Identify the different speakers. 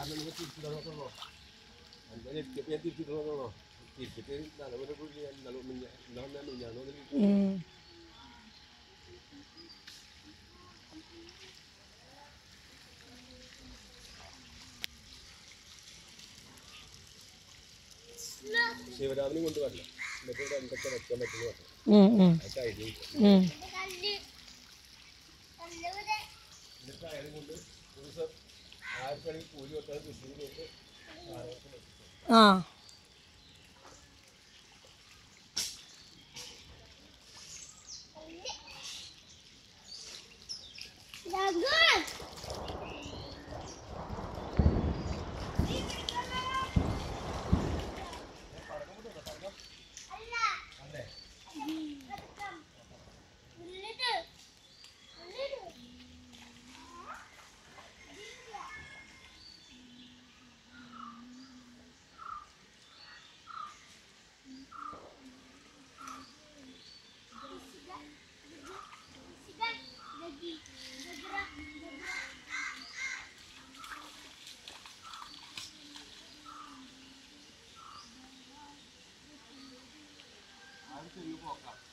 Speaker 1: ശിവരാമനും കൊണ്ടുവരില്ല എന്നിട്ട് എന്തൊക്കെ വെക്കാൻ പറ്റുന്നു എന്നിട്ട് അയാളും കൊണ്ട് ഒരു ദിവസം 1000 മണിക്ക് കൂലി കൊടുത്താൽ കൃഷി പോയിട്ട് you walk up.